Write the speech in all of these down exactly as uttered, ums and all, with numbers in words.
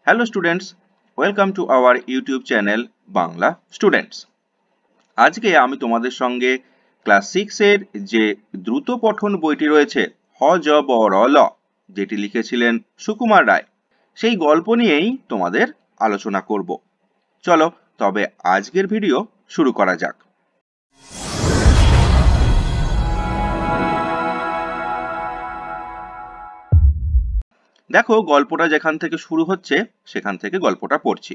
Hello students, welcome to our YouTube channel Bangla Students. আজকে আমি তোমাদের সঙ্গে ক্লাস সিক্স এর যে দ্রুত পঠন বইটি রয়েছে হযবরল, যেটি লিখেছিলেন সুকুমার রায়, সেই গল্প নিয়েই তোমাদের আলোচনা করব। চলো তবে আজকের ভিডিও শুরু করা যাক। দেখো, গল্পটা যেখান থেকে শুরু হচ্ছে সেখান থেকে গল্পটা পড়ছি।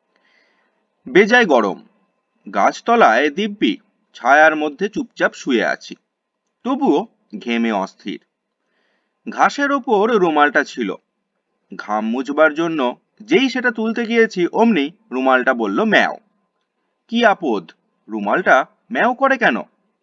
বেজায় গরম, গাছতলায় দিব্যি ছায়ার মধ্যে চুপচাপ শুয়ে আছি, তবুও ঘেমে অস্থির। ঘাসের ওপর রুমালটা ছিল, ঘাম মুছবার জন্য যেই সেটা তুলতে গিয়েছি অমনি রুমালটা বলল ম্যাও। কি আপদ, রুমালটা ম্যাও করে কেন?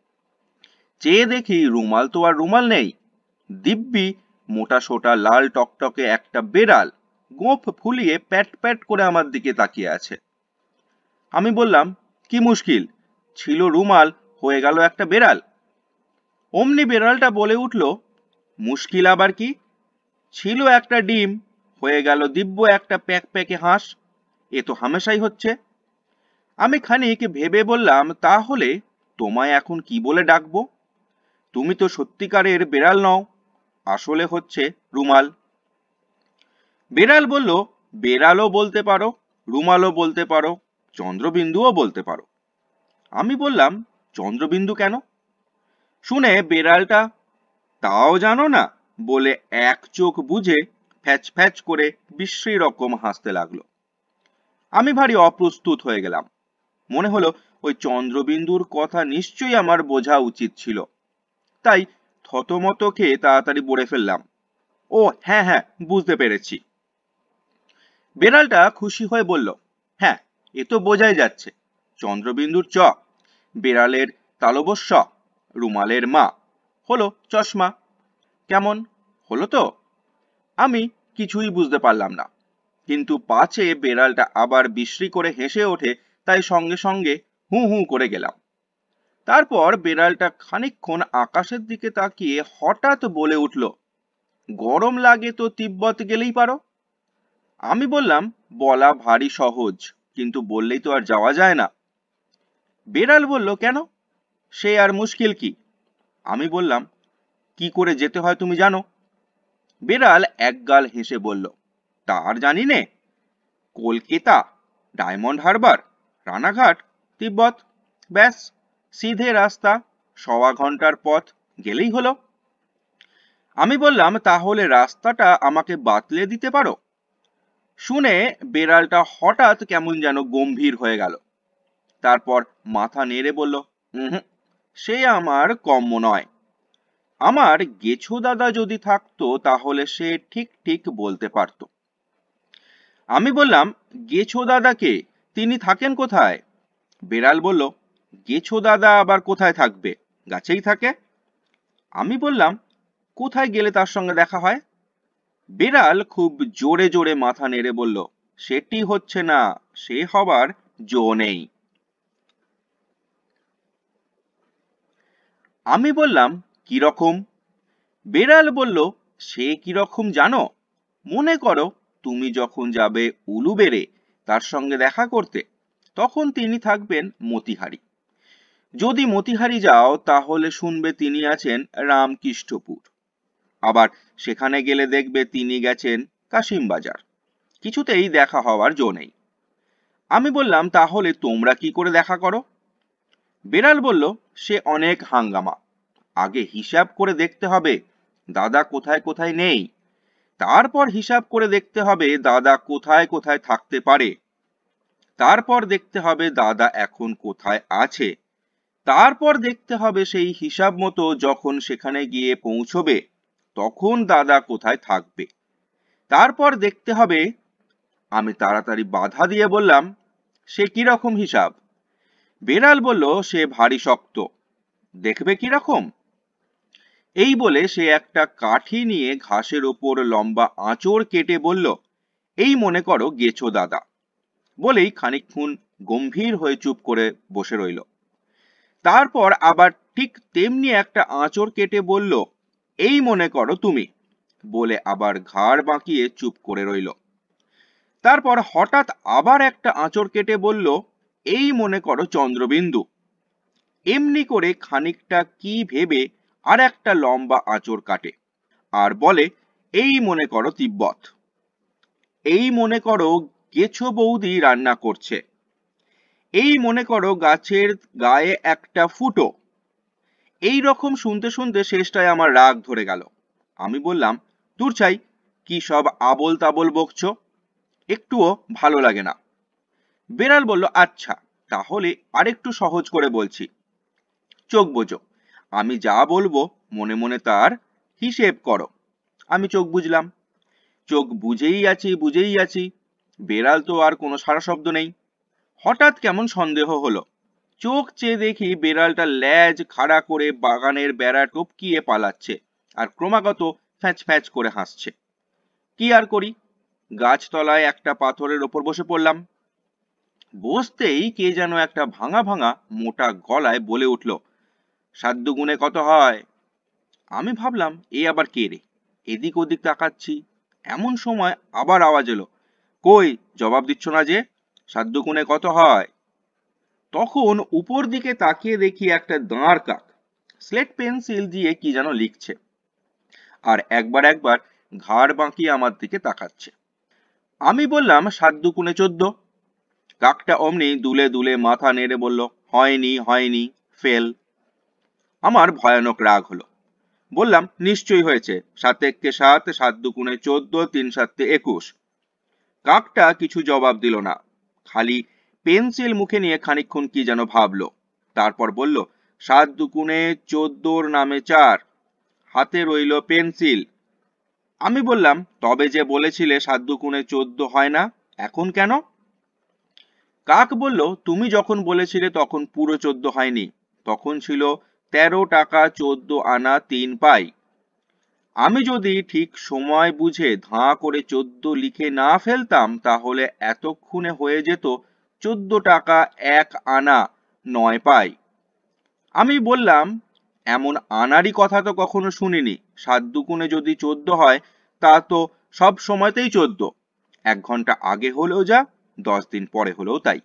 চেয়ে দেখি রুমাল তো আর রুমাল নেই, দিব্যি মোটা সোটা লাল টকটকে একটা বেড়াল গোঁফ ফুলিয়ে প্যাট প্যাট করে আমার দিকে তাকিয়ে আছে। আমি বললাম, কি মুশকিল, ছিল রুমাল, হয়ে গেল একটা বেড়াল। অমনি বেড়ালটা বলে উঠল, মুশকিল আবার কি, ছিল একটা ডিম, হয়ে গেল দিব্য একটা প্যাক প্যাকে হাঁস, এ তো হামেশাই হচ্ছে। আমি খানিক ভেবে বললাম, তাহলে তোমায় এখন কি বলে ডাকবো? তুমি তো সত্যিকারের বেড়াল নও, আসলে হচ্ছে রুমাল। বেড়াল বলল, বেড়ালও বলতে পারো, রুমালও বলতে পারো, চন্দ্রবিন্দুও বলতে পারো। আমি বললাম, চন্দ্রবিন্দু কেন? শুনে বেড়ালটা তাও জানো না বলে এক চোখ বুজে ফ্যাচ ফ্যাচ করে বিশ্রী রকম হাসতে লাগলো। আমি ভারী অপ্রস্তুত হয়ে গেলাম। মনে হলো ওই চন্দ্রবিন্দুর কথা নিশ্চয়ই আমার বোঝা উচিত ছিল, তাই থতমত খেয়ে তাড়াতাড়ি বলে ফেললাম, ও হ্যাঁ হ্যাঁ বুঝতে পেরেছি। বেড়ালটা খুশি হয়ে বলল, হ্যাঁ এ তো বোঝাই যাচ্ছে, চন্দ্রবিন্দুর চ, বেড়ালের তালবস্য, রুমালের মা, হলো চশমা। কেমন হলো তো? আমি কিছুই বুঝতে পারলাম না, কিন্তু পাছে বেড়ালটা আবার বিশ্রী করে হেসে ওঠে, তাই সঙ্গে সঙ্গে হু হু করে গেলাম। তারপর বেড়ালটা খানিকক্ষণ আকাশের দিকে তাকিয়ে হঠাৎ বলে উঠল, গরম লাগে তো তিব্বত গেলেই পারো। আমি বললাম, বলা ভারী সহজ, কিন্তু বললেই তো আর যাওয়া যায় না। বেড়াল বলল, কেন, সে আর মুশকিল কি? আমি বললাম, কি করে যেতে হয় তুমি জানো? বেড়াল একগাল হেসে বলল, তা আর জানি নে, কলকাতা, ডায়মন্ড হারবার, রানাঘাট, তিব্বত, ব্যাস সিধে রাস্তা, সওয়া ঘন্টার পথ, গেলেই হলো। আমি বললাম, তাহলে রাস্তাটা আমাকে বাতলে দিতে পারো? শুনে বেড়ালটা হঠাৎ কেমন যেন গম্ভীর হয়ে গেল, তারপর মাথা নেড়ে বলল, হুম, সে আমার কম্য নয়। আমার গেছো দাদা যদি থাকতো তাহলে সে ঠিক ঠিক বলতে পারতো। আমি বললাম, গেছো দাদাকে, তিনি থাকেন কোথায়? বেড়াল বলল, গেছো দাদা আবার কোথায় থাকবে, গাছেই থাকে। আমি বললাম, কোথায় গেলে তার সঙ্গে দেখা হয়? বেড়াল খুব জোরে জোরে মাথা নেড়ে বলল, সেটি হচ্ছে না, সে হবার জো নেই। আমি বললাম, কিরকম? বেড়াল বলল, সে কিরকম জানো? মনে করো তুমি যখন যাবে উলুবেড়ে তার সঙ্গে দেখা করতে, তখন তিনি থাকবেন মতিহারি। যদি মতিহারি যাও তাহলে শুনবে তিনি আছেন রামকৃষ্ণপুর, আবার সেখানে গেলে দেখবে তিনি গেছেন কাশিমবাজার। কিছুতেই দেখা হওয়ার জো নেই। আমি বললাম, তাহলে তোমরা কি করে দেখা করো? বেড়াল বলল, সে অনেক হাঙ্গামা, আগে হিসাব করে দেখতে হবে দাদা কোথায় কোথায় নেই, তারপর হিসাব করে দেখতে হবে দাদা কোথায় কোথায় থাকতে পারে, তারপর দেখতে হবে দাদা এখন কোথায় আছে, তারপর দেখতে হবে সেই হিসাব মতো যখন সেখানে গিয়ে পৌঁছবে তখন দাদা কোথায় থাকবে, তারপর দেখতে হবে। আমি তাড়াতাড়ি বাধা দিয়ে বললাম, সে কিরকম হিসাব? বেড়াল বলল, সে ভারী শক্ত, দেখবে কিরকম? এই বলে সে একটা কাঠি নিয়ে ঘাসের ওপর লম্বা আঁচড় কেটে বলল, এই মনে করো গেছো দাদা, বলেই খানিকক্ষণ গম্ভীর হয়ে চুপ করে বসে রইল। তারপর আবার ঠিক তেমনি একটা আঁচড় কেটে বলল, এই মনে করো তুমি, বলে আবার ঘাড় বাঁকিয়ে চুপ করে রইল। তারপর হঠাৎ আবার একটা আঁচড় কেটে বলল, এই মনে করো চন্দ্রবিন্দু। এমনি করে খানিকটা কি ভেবে আর একটা লম্বা আঁচড় কাটে আর বলে, এই মনে করো তিব্বত। এই মনে করো গেছো বৌদি রান্না করছে। এই মনে করো গাছের গায়ে একটা ফুটো। এই রকম শুনতে শুনতে শেষটায় আমার রাগ ধরে গেল। আমি বললাম, দূর চাই, কি সব আবোল তাবোল বকছো, একটুও ভালো লাগে না। বেড়াল বলল, আচ্ছা তাহলে আরেকটু সহজ করে বলছি, চোখ বোঝো, আমি যা বলবো মনে মনে তার হিসেব করো। আমি চোখ বুঝলাম। চোখ বুঝেই আছি বুঝেই আছি বেড়াল তো আর কোনো সারা শব্দ নেই। হঠাৎ কেমন সন্দেহ হলো। চোখ চেয়ে দেখি বেড়ালটা ল্যাজ খাড়া করে বাগানের বেড়া টপকিয়ে পালাচ্ছে আর ক্রমাগত ফ্যাঁচ ফ্যাঁচ করে হাসছে। কি আর করি, গাছতলায় একটা পাথরের ওপর বসে পড়লাম। বসতেই কে যেন একটা ভাঙা ভাঙা মোটা গলায় বলে উঠল, সাত দুগুণে কত হয়? আমি ভাবলাম, এ আবার কে রে? এদিক ওদিক তাকাচ্ছি, এমন সময় আবার আওয়াজ এলো, কই জবাব দিচ্ছ না যে, সাত দুগুণে কত হয়? তখন উপর দিকে তাকিয়ে দেখি একটা দাঁড় কাক স্লেট পেন্সিল দিয়ে কি যেন লিখছে আর একবার একবার ঘাড় বাঁকিয়ে আমার দিকে তাকাচ্ছে। আমি বললাম, সাত দুগুণে চোদ্দ। কাকটা অমনি দুলে দুলে মাথা নেড়ে বলল, হয়নি হয়নি, ফেল। আমার ভয়ানক রাগ হলো। বললাম, নিশ্চয়ই হয়েছে, সাত একে সাত, সাত দুগুণে চোদ্দ, তিন সাতে একুশ। কাকটা কিছু জবাব দিল না, খালি পেন্সিল মুখে নিয়ে খানিকক্ষণ কি যেন ভাবলো। তারপর বলল, সাত দুগুণে চোদ্দোর নামে চার, হাতে রইল পেন্সিল। আমি বললাম, তবে যে বলেছিলে সাত দুগুণে চোদ্দ হয় না, এখন কেন? কাক বলল, তুমি যখন বলেছিলে তখন পুরো চোদ্দ হয়নি, তখন ছিল তেরো টাকা চোদ্দ আনা তিন পাই। আমি যদি ঠিক সময় বুঝে ধাঁ করে চোদ্দ লিখে না ফেলতাম তাহলে এতক্ষণে হয়ে যেত চোদ্দ টাকা এক আনা নয় পাই। আমি বললাম, এমন আনারই কথা তো কখনো শুনিনি। সাত দুগুণে যদি চোদ্দ হয় তা তো সব সময়তেই চোদ্দ, এক ঘন্টা আগে হলেও যা, দশ দিন পরে হলেও তাই।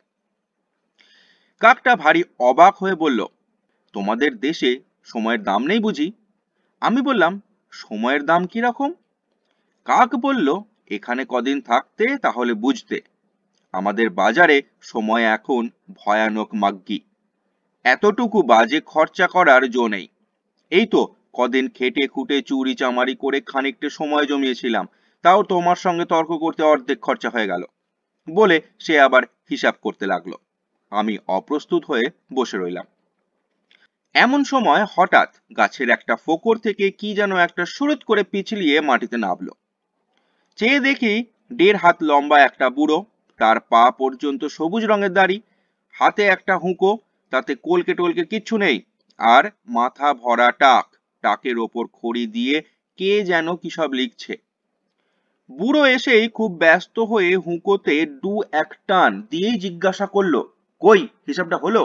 কাকটা ভারী অবাক হয়ে বলল, তোমাদের দেশে সময়ের দাম নেই বুঝি? আমি বললাম, সময়ের দাম কি রকম? কাক বলল, এখানে কদিন থাকতে তাহলে বুঝতে। আমাদের বাজারে সময় এখন ভয়ানক মাগ্গি, এতটুকু বাজে খরচা করার জো নেই। এই তো কদিন খেটে খুটে চুরি চামারি করে খানিকটা সময় জমিয়েছিলাম, তাও তোমার সঙ্গে তর্ক করতে অর্ধেক খরচা হয়ে গেল, বলে সে আবার হিসাব করতে লাগলো। আমি অপ্রস্তুত হয়ে বসে রইলাম। এমন সময় হঠাৎ গাছের একটা ফোকর থেকে কি যেন একটা সুরুত করে পিছলিয়ে মাটিতে নামলো। চেয়ে দেখি দেড় হাত লম্বা একটা বুড়ো, তার পা পর্যন্ত সবুজ রঙের দাড়ি, হাতে একটা হুঁকো, তাতে কলকে টলকে কিচ্ছু নেই, আর মাথা ভরা টাক, টাকের ওপর খড়ি দিয়ে কে যেন কি সব লিখছে। বুড়ো এসেই খুব ব্যস্ত হয়ে হুঁকোতে দু এক টান দিয়েই জিজ্ঞাসা করলো, কই হিসাবটা হলো?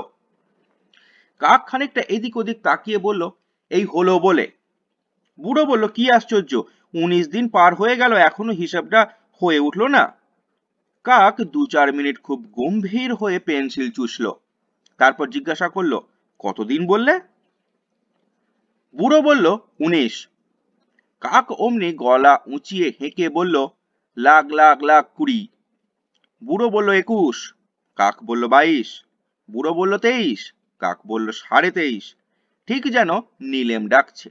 কাক খানিকটা এদিক ওদিক তাকিয়ে বলল, এই হলো বলে। বুড়ো বলল, কি আশ্চর্য, উনিশ দিন পার হয়ে গেল এখনো হিসাবটা হয়ে উঠলো না। কাক দু চার মিনিট খুব গম্ভীর হয়ে পেন্সিল চুষল, তারপর জিজ্ঞাসা করলো, কতদিন বললে? বুড়ো বলল, উনিশ। কাক অমনি গলা উঁচিয়ে হেঁকে বলল, লাখ লাখ লাখ কুড়ি। বুড়ো বলল, একুশ। কাক বলল, বাইশ। বুড়ো বলল, তেইশ। কাক বলল, সাড়ে তেইশ। ঠিক যেন নিলেম ডাকছে।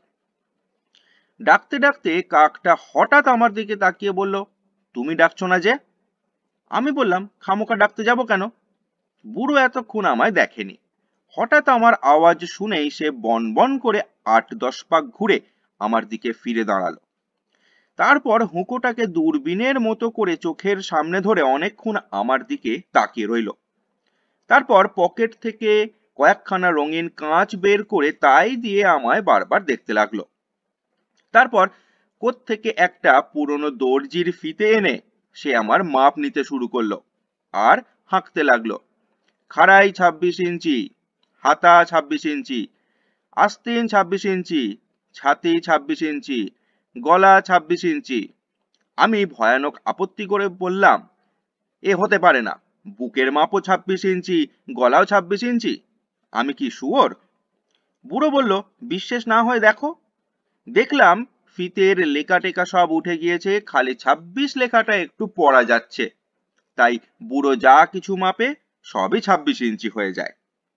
ডাকতে ডাকতে কাকটা হঠাৎ আমার দিকে তাকিয়ে বলল, তুমি ডাকছো না যে? আমি বললাম, খামোকা ডাকতে যাব কেন? বুড়ো এতক্ষণ আমায় দেখেনি, হঠাৎ আমার আওয়াজ শুনেই সে বন বন করে আট দশ পাক ঘুরে আমার দিকে ফিরে দাঁড়ালো। তারপর হুঁকোটাকে দূরবীনের মতো করে চোখের সামনে ধরে অনেকক্ষণ আমার দিকে তাকিয়ে রইল। তারপর পকেট থেকে কয়েকখানা রঙিন কাঁচ বের করে তাই দিয়ে আমায় বারবার দেখতে লাগলো। তারপর কোত্থেকে একটা পুরনো দর্জির ফিতে এনে সে আমার মাপ নিতে শুরু করলো আর হাঁকতে লাগলো, খাড়াই ছাব্বিশ ইঞ্চি, হাতা ছাব্বিশ ইঞ্চি, আস্তিন ছাব্বিশ ইঞ্চি, ছাতি ছাব্বিশ ইঞ্চি, গলা ছাব্বিশ ইঞ্চি। আমি ভয়ানক আপত্তি করে বললাম, এ হতে পারে না, বুকের মাপও ছাব্বিশ ইঞ্চি, গলাও ছাব্বিশ ইঞ্চি, আমি কি শুয়োর? বুড়ো বলল, বিশ্বাস না হয় দেখো। দেখলাম ফিতের লেখা টেকা সব উঠে গিয়েছে, খালি ছাব্বিশ লেখাটা একটু পড়া যাচ্ছে। তাই বুড়ো যা কিছু মাপে সবই ছাব্বিশ ইঞ্চি হয়ে যায়।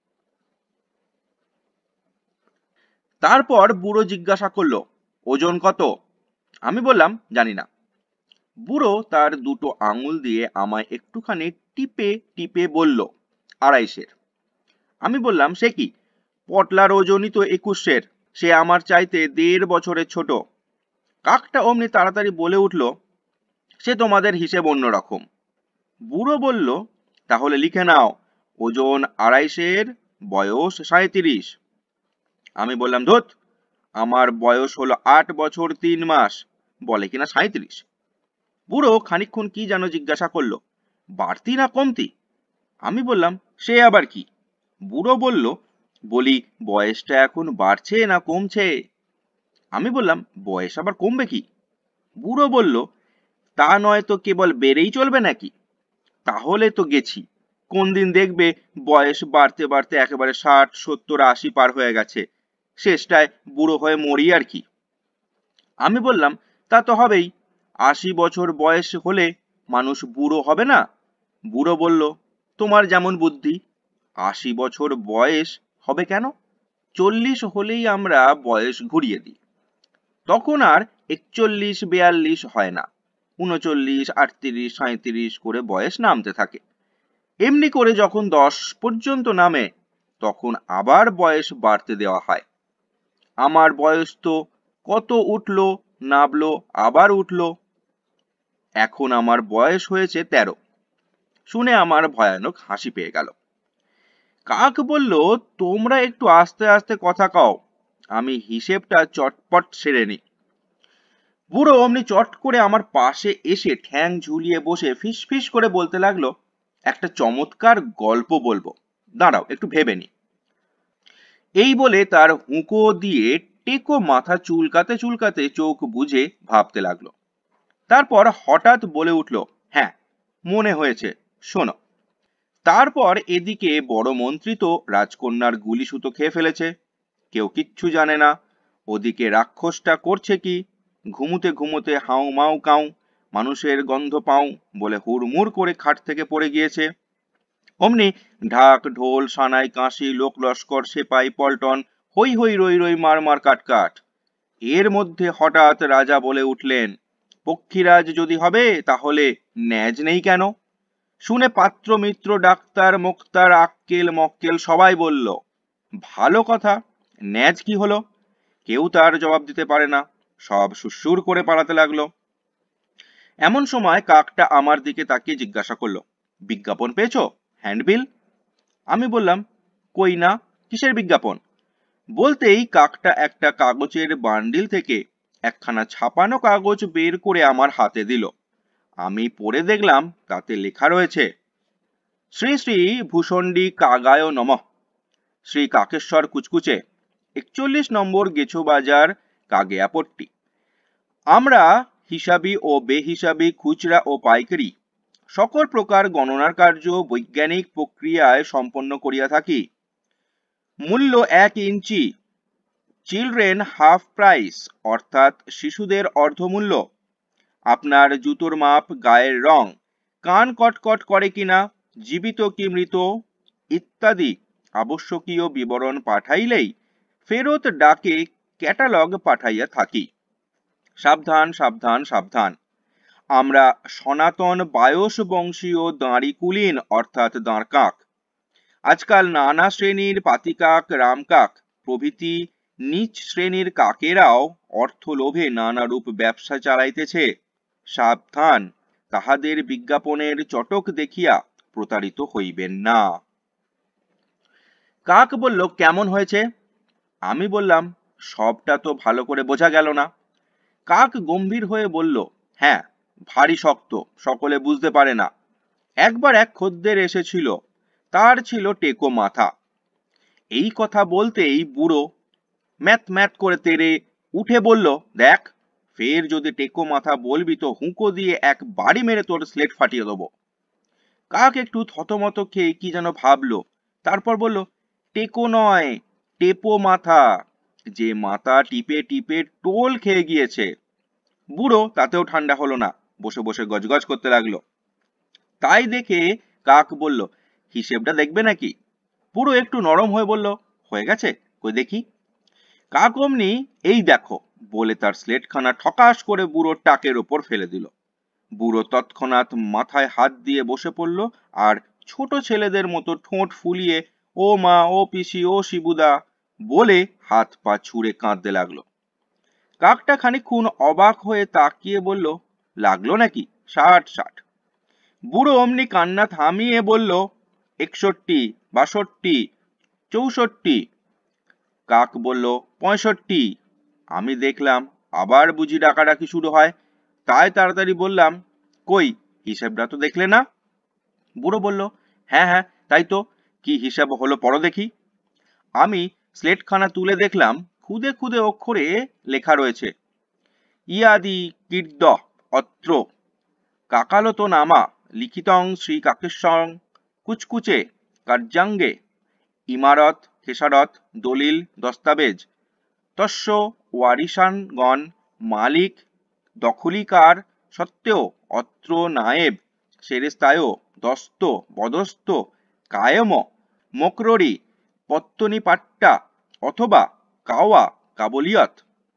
তারপর বুড়ো জিজ্ঞাসা করলো, ওজন কত? আমি বললাম, জানি না। বুড়ো তার দুটো আঙুল দিয়ে আমায় একটুখানি টিপে টিপে বলল, আড়াইশের। আমি বললাম, সে কি, পটলার ওজনই তো একুশের, সে আমার চাইতে দেড় বছরের ছোট। কাকটা অমনি তাড়াতাড়ি বলে উঠল, সে তোমাদের হিসেব অন্যরকম। বুড়ো বলল, তাহলে লিখে নাও, ওজন আড়াইশের, বয়স সাঁইত্রিশ। আমি বললাম, ধুত, আমার বয়স হলো আট বছর তিন মাস, বলে কিনা সাঁইত্রিশ। বুড়ো খানিকক্ষণ কি যেন জিজ্ঞাসা করলো, বাড়তি না কমতি? আমি বললাম, সে আবার কি? বুড়ো বলল, বলি বয়সটা এখন বাড়ছে না কমছে? আমি বললাম, বয়স আবার কমবে কি? বুড়ো বলল, তা নয় তো কেবল বেড়েই চলবে নাকি? তাহলে তো গেছি, কোন দিন দেখবে বয়স বাড়তে বাড়তে একেবারে ষাট সত্তর আশি পার হয়ে গেছে, শেষটায় বুড়ো হয়ে মরি আর কি। আমি বললাম, তা তো হবেই, আশি বছর বয়স হলে মানুষ বুড়ো হবে না? বুড়ো বলল, তোমার যেমন বুদ্ধি, আশি বছর বয়স হবে কেন? চল্লিশ হলেই আমরা বয়স ঘুরিয়ে দিই, তখন আর একচল্লিশ বিয়াল্লিশ হয় না, উনচল্লিশ আটত্রিশ সাঁইত্রিশ করে বয়স নামতে থাকে। এমনি করে যখন দশ পর্যন্ত নামে তখন আবার বয়স বাড়তে দেওয়া হয়। আমার বয়স তো কত উঠলো নামলো আবার উঠলো, এখন আমার বয়স হয়েছে তেরো। শুনে আমার ভয়ানক হাসি পেয়ে গেল। কাক বলল, তোমরা একটু আস্তে আস্তে কথা কও, আমি হিসেবটা চটপট সেরে নি। বুড়ো অমনি চট করে আমার পাশে এসে ঠ্যাং ঝুলিয়ে বসে ফিস ফিস করে বলতে লাগলো, একটা চমৎকার গল্প বলবো, দাঁড়াও একটু ভেবে নি। এই বলে তার হুঁকো দিয়ে টেকো মাথা চুলকাতে চুলকাতে চোখ বুজে ভাবতে লাগলো। তারপর হঠাৎ বলে উঠল, হ্যাঁ মনে হয়েছে, শোনো। তারপর এদিকে বড় মন্ত্রী তো রাজকন্যার গুলি সুতো খেয়ে ফেলেছে, কেউ কিচ্ছু জানে না। ওদিকে রাক্ষসটা করছে কি, ঘুমুতে ঘুমুতে হাউ মাউ কাউ, মানুষের গন্ধ পাও বলে হুড়মুড় করে খাট থেকে পড়ে গিয়েছে। অমনি ঢাক ঢোল সানাই কাশি লোক লস্কর সেপাই পল্টন, হই হই রই রই মার মার কাট কাট। এর মধ্যে হঠাৎ রাজা বলে উঠলেন, পক্ষীরাজ যদি হবে তাহলে ন্যাজ নেই কেন? শুনে পাত্র মিত্র ডাক্তার মোক্তার আক্কেল মক্কেল সবাই বলল, ভালো কথা, ন্যাজ কি হলো? কেউ তার জবাব দিতে পারে না, সব সুসুর করে পালাতে লাগলো। এমন সময় কাকটা আমার দিকে তাকিয়ে জিজ্ঞাসা করলো, বিজ্ঞাপন পেয়েছো, হ্যান্ডবিল? আমি বললাম, কই না, কিসের বিজ্ঞাপন? বলতেই কাকটা একটা কাগজের বান্ডিল থেকে একখানা ছাপানো কাগজ বের করে আমার হাতে দিল। আমি পড়ে দেখলাম তাতে লেখা রয়েছে, শ্রী শ্রী ভূষণ্ডী কাগায় নমঃ, শ্রী কাকেশ্বর কুচকুচে, একচল্লিশ নম্বর গেছো বাজার, কাগেয়াপট্টি। আমরা হিসাবি ও বেহিসাবি খুচরা ও পাইকারি সকল প্রকার গণনার কার্য বৈজ্ঞানিক প্রক্রিয়ায় সম্পন্ন করিয়া থাকি। মূল্য এক ইঞ্চি, চিলড্রেন হাফ প্রাইস, অর্থাৎ শিশুদের অর্ধমূল্য। আপনার জুতোর মাপ, গায়ের রং, কান কটকট করে কিনা, জীবিত কি মৃত ইত্যাদি আবশ্যকীয় বিবরণ পাঠাইলেই ফেরত ডাকে ক্যাটালগ পাঠাইয়া থাকি। সাবধান সাবধান সাবধান, আমরা সনাতন বায়স বংশীয় দাঁড়ি কুলীন অর্থাৎ দাঁড়কাক। আজকাল নানা শ্রেণীর পাতিকাক রামকাক প্রভৃতি নিচ শ্রেণীর কাকেরাও অর্থ লোভে নানা রূপ ব্যবসা চালাইতেছে। সাবধান, তাহাদের বিজ্ঞাপনের চটক দেখিয়া প্রতারিত হইবেন না। কাক বলল, কেমন হয়েছে? আমি বললাম, সবটা তো ভালো করে বোঝা গেল না। কাক গম্ভীর হয়ে বলল, হ্যাঁ ভারী শক্ত, সকলে বুঝতে পারে না। একবার এক খদ্দের এসেছিল, তার ছিল টেকো মাথা। এই কথা বলতেই বুড়ো ম্যাথ ম্যাথ করে তেড়ে উঠে বলল, দেখ, ফের যদি টেকো মাথা বলবি তো হুঁকো দিয়ে এক বাড়ি মেরে তোর স্লেট ফাটিয়ে দেবো। কাক একটু থতমত খেয়ে কি যেন ভাবলো, তারপর বলল, টেকো নয়, টেপো মাথা, যে মাথা টিপে টিপে টোল খেয়ে গিয়েছে। বুড়ো তাতেও ঠান্ডা হলো না, বসে বসে গজগজ করতে লাগলো। তাই দেখে কাক বলল, হিসেবটা দেখবে নাকি? বুড়ো একটু নরম হয়ে বলল, হয়ে গেছে, কই দেখি। কাক অমনি, এই দেখো বলে তার স্লেটখানা ঠকাস করে বুড়োর টাকের ওপর ফেলে দিল। বুড়ো তৎক্ষণাৎ মাথায় হাত দিয়ে বসে পড়ল আর ছোট ছেলেদের মতো ঠোঁট ফুলিয়ে ও মা, ও পিসি, ও শিবুদা বলে হাত পা ছুঁড়ে কাঁদতে লাগলো। কাকটা খানিকক্ষণ অবাক হয়ে তাকিয়ে বলল, লাগলো নাকি? ষাট ষাট। বুড়ো অমনি কান্না থামিয়ে বলল, একষট্টি, বাষট্টি, চৌষট্টি। কাক বলল, পঁয়ষট্টি। আমি দেখলাম আবার বুঝি ডাকাডাকি শুরু হয়, তাই তাড়াতাড়ি বললাম, কই হিসেবটা তো দেখলে না? বুড়ো বলল, হ্যাঁ হ্যাঁ তাই তো, কি হিসাব হলো পড়ো দেখি। আমি স্লেটখানা তুলে দেখলাম খুদে খুদে অক্ষরে লেখা রয়েছে, ইয়াদি কীর্দ অত্র কাকালত নামা লিখিতং শ্রী কাকেশ্বরং কুচকুচে কার্যাঙ্গে ইমারত খেসারত দলিল দস্তাবেজ তস্য ওয়ারিশানগণ মালিক দখলিকার সত্ত্বেও অত্র নায়েব সেরেস্তায় দস্ত বদস্ত কায়ম মকররি পত্তনিপাট্টা অথবা কাওয়া কাবলিয়ত।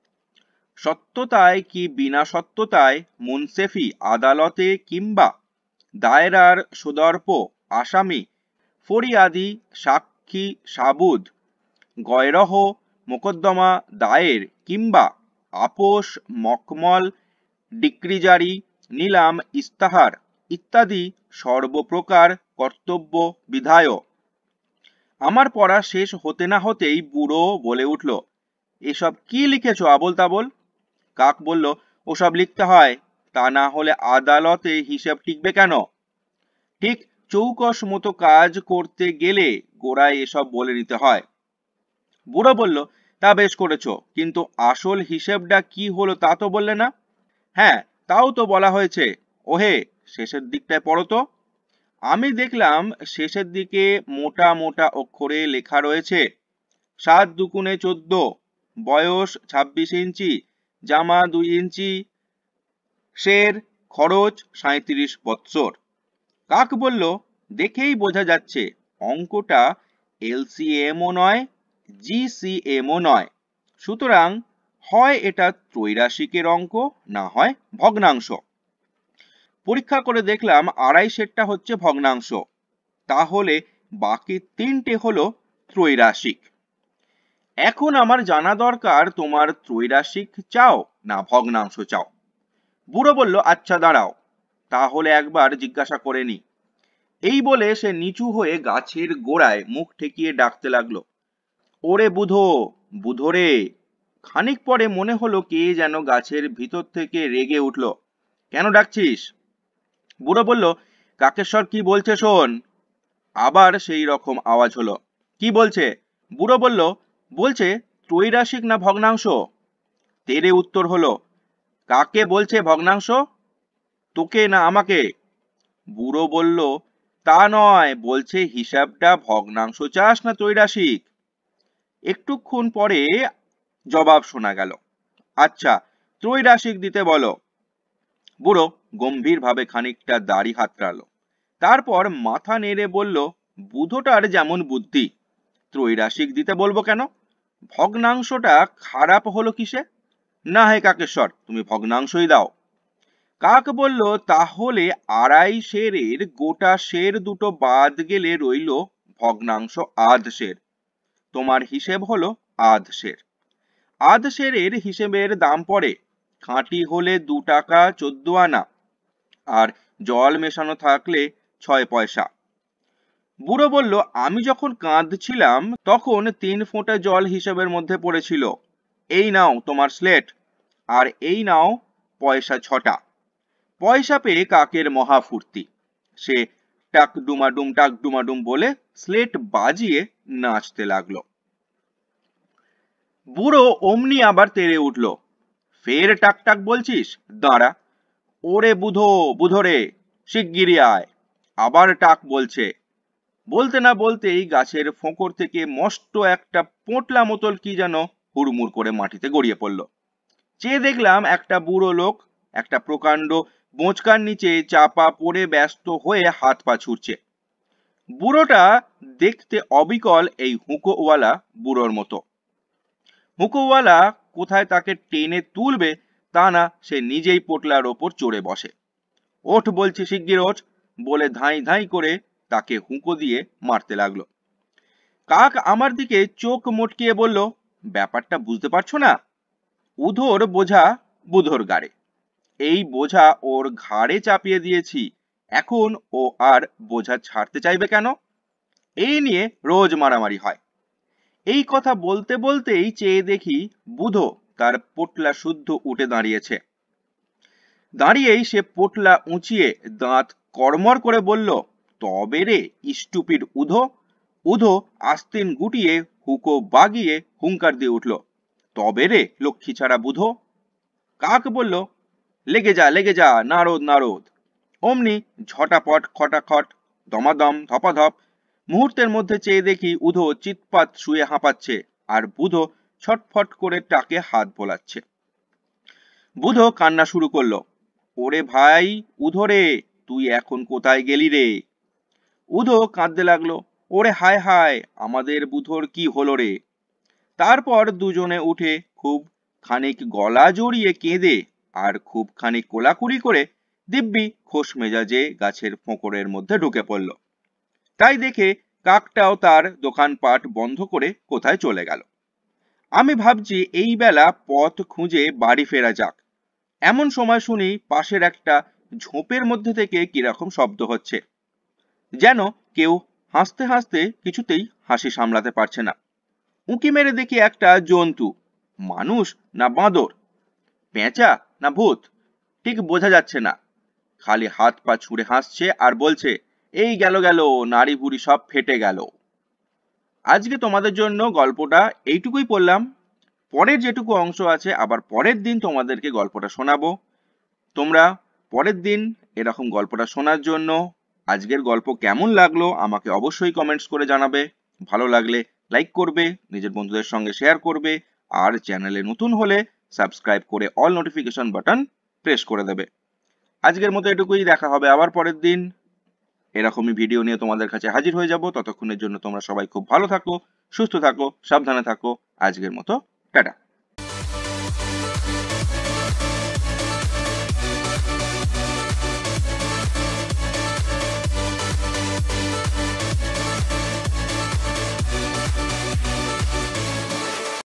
সত্যতায় কি বিনা সত্যতায় মুনসেফি আদালতে কিংবা দায়রার সদর্প আসামি ফরিয়াদি সাক্ষী সাবুদ গয়রহ মোকদ্দমা দায়ের কিংবা আপোষ মকমল ডিক্রিজারি নিলাম ইস্তাহার ইত্যাদি সর্বপ্রকার কর্তব্য বিধায়। আমার পড়া শেষ হতে না হতেই বুড়ো বলে উঠল, এসব কি লিখেছ আবোল তাবোল? কাক বলল, ওসব লিখতে হয়, তা না হলে আদালতে হিসেব টিকবে কেন? ঠিক চৌকস মতো কাজ করতে গেলে গোড়ায় এসব বলে নিতে হয়। বুড়ো বলল, তা বেশ করেছো, কিন্তু আসল হিসেবটা কি হলো তা তো বললে না। হ্যাঁ তাও তো বলা হয়েছে, ওহে শেষের দিকটায় পড়ো তো। আমি দেখলাম শেষের দিকে মোটা মোটা অক্ষরে লেখা রয়েছে, সাত দুকুনে চোদ্দ, বয়স ছাব্বিশ ইঞ্চি, জামা দুই ইঞ্চি, শের খরচ সাঁত্রিশ বৎসর। কাক বলল, দেখেই বোঝা যাচ্ছে অঙ্কটা এলসিএমও নয়, জিসিএমও নয়, সুতরাং হয় এটা ত্রৈরাশিকের অঙ্ক, না হয় ভগ্নাংশ। পরীক্ষা করে দেখলাম আড়াই সেরটা হচ্ছে ভগ্নাংশ, তাহলে বাকি তিনটে হলো ত্রৈরাশিক। এখন আমার জানা দরকার তোমার ত্রৈরাশিক চাও না ভগ্নাংশ চাও। বুড়ো বলল, আচ্ছা দাঁড়াও, তাহলে একবার জিজ্ঞাসা করে নি। এই বলে সে নিচু হয়ে গাছের গোড়ায় মুখ ঠেকিয়ে ডাকতে লাগলো, ওরে বুধো, বুধোরে। খানিক পরে মনে হলো কে যেন গাছের ভিতর থেকে রেগে উঠল, কেন ডাকছিস? বুড়ো বলল, কাকেশ্বর কি বলছে শোন। আবার সেই রকম আওয়াজ হলো, কি বলছে? বুড়ো বলল, বলছে ত্রৈরাশিক না ভগ্নাংশ। তেরে উত্তর হলো, কাকে বলছে ভগ্নাংশ, তোকে না আমাকে? বুড়ো বলল, তা নয়, বলছে হিসাবটা ভগ্নাংশ চাস না ত্রৈরাশিক। একটুক্ষণ পরে জবাব শোনা গেল, আচ্ছা ত্রৈরাশিক দিতে বলো। বুড়ো গম্ভীর ভাবে খানিকটা দাড়ি হাতড়ালো, তারপর মাথা নেড়ে বলল, বুধোটার যেমন বুদ্ধি, ত্রৈরাশিক দিতে বলবো কেন? ভগ্নাংশটা খারাপ হলো কিসে? না হে কাকেশ্বর, তুমি ভগ্নাংশই দাও। কাক বলল, তাহলে আড়াই সেরের গোটা সের দুটো বাদ গেলে রইল ভগ্নাংশ আধ সের। তোমার হিসেব হলো আধ সের। আধ সেরের হিসেবের দাম পড়ে খাঁটি হলে দু টাকা চোদ্দ আনা, আর জল মেশানো থাকলে ছয় পয়সা। বুড়ো বলল, আমি যখন কাঁদছিলাম তখন তিন ফোঁটা জল হিসেবের মধ্যে পড়েছিল। এই নাও তোমার স্লেট, আর এই নাও পয়সা ছটা। পয়সা পেয়ে কাকের মহা ফুর্তি, সে টাক ডুমাডুম টাক ডুমাডুম বলে স্লেট বাজিয়ে নাচতে লাগলো। বুড়ো অমনি আবার তেড়ে উঠল, ফের টাক টাক বলছিস, দাঁড়া। ওরে বুধো, বুধোরে, শিগগিরি আয়। আবার টাক বলছে। বলতে না বলতেই গাছের ফোঁকর থেকে মস্ত একটা পোঁটলা মতল কি যেন হুড়মুড় করে মাটিতে গড়িয়ে পড়ল। চেয়ে দেখলাম একটা বুড়ো লোক একটা প্রকাণ্ড বোঁচকার নিচে চাপা পড়ে ব্যস্ত হয়ে হাত পা ছুটছে। বুড়োটা দেখতে অবিকল এই হুঁকোওয়ালা বুড়োর মতো। হুঁকোওয়ালা কোথায় তাকে টেনে তুলবে তা না, সে নিজেই পোটলার ওপর চড়ে বসে। ওঠ বলছি, শিগগির ওঠ বলে ধাই ধাই করে তাকে হুঁকো দিয়ে মারতে লাগলো। কাক আমার দিকে চোখ মটকিয়ে বলল, ব্যাপারটা বুঝতে পারছো না? উধোর বোঝা বুধোর গাড়ে, এই বোঝা ওর ঘাড়ে চাপিয়ে দিয়েছি, এখন ও আর বোঝা ছাড়তে চাইবে কেন? এই নিয়ে রোজ মারামারি হয়। এই কথা বলতে বলতেই চেয়ে দেখি বুধো তার পোটলা শুদ্ধ উঠে দাঁড়িয়েছে। দাঁড়িয়েই সে পোটলা উঁচিয়ে দাঁত কড়মড় করে বলল, তবে রে স্টুপিড উধো। উধো আস্তিন গুটিয়ে হুকো বাগিয়ে হুঙ্কার দিয়ে উঠল, তবে রে লক্ষ্মী ছাড়া বুধো। কাক বলল, লেগে যা লেগে যা নারদ নারদ। অমনি ঝটাপট খটাখট দমাদম ধপাধপ। মুহূর্তের মধ্যে চেয়ে দেখি উধো চিৎপাত শুয়ে হাঁপাচ্ছে আর বুধো ছটফট করে টাকে হাত বোলাচ্ছে। বুধো কান্না শুরু করলো, ওরে ভাই উধো রে, তুই এখন কোথায় গেলি রে? উধো কাঁদতে লাগলো, ওরে হায় হায়, আমাদের বুধোর কি হলো রে? তারপর দুজনে উঠে খুব খানিক গলা জড়িয়ে কেঁদে আর খুব খানিক কোলাকুলি করে দিব্যি খোশ মেজাজে গাছের ফোঁকরের মধ্যে ঢুকে পড়ল। তাই দেখে কাকটাও তার দোকানপাট বন্ধ করে কোথায় চলে গেল। আমি ভাবছি এই বেলা পথ খুঁজে বাড়ি ফেরা যাক। এমন সময় শুনি পাশের একটা ঝোপের মধ্যে থেকে কিরকম শব্দ হচ্ছে, যেন কেউ হাসতে হাসতে কিছুতেই হাসি সামলাতে পারছে না। উঁকি মেরে দেখি একটা জন্তু, মানুষ না বাঁদর, পেঁচা না ভূত, ঠিক বোঝা যাচ্ছে না। খালি হাত পা ছুঁড়ে হাসছে আর বলছে, এই গেল গেল, নাড়ি ভুড়ি সব ফেটে গেল। আজকে তোমাদের জন্য গল্পটা এইটুকুই পড়লাম। পরের যেটুকু অংশ আছে আবার পরের দিন তোমাদেরকে গল্পটা শোনাবো। তোমরা পরের দিন এরকম গল্পটা শোনার জন্য আজকের গল্প কেমন লাগলো আমাকে অবশ্যই কমেন্টস করে জানাবে। ভালো লাগলে লাইক করবে, নিজের বন্ধুদের সঙ্গে শেয়ার করবে, আর চ্যানেলে নতুন হলে সাবস্ক্রাইব করে অল নোটিফিকেশন বাটন প্রেস করে দেবে। আজকের মতো এটুকুই, দেখা হবে আবার পরের দিন এরকমই ভিডিও নিয়ে তোমাদের কাছে হাজির হয়ে যাব। ততক্ষণের জন্য তোমরা সবাই খুব ভালো থাকো, সুস্থ থাকো, সাবধানে থাকো। আজকের মতো টাটা।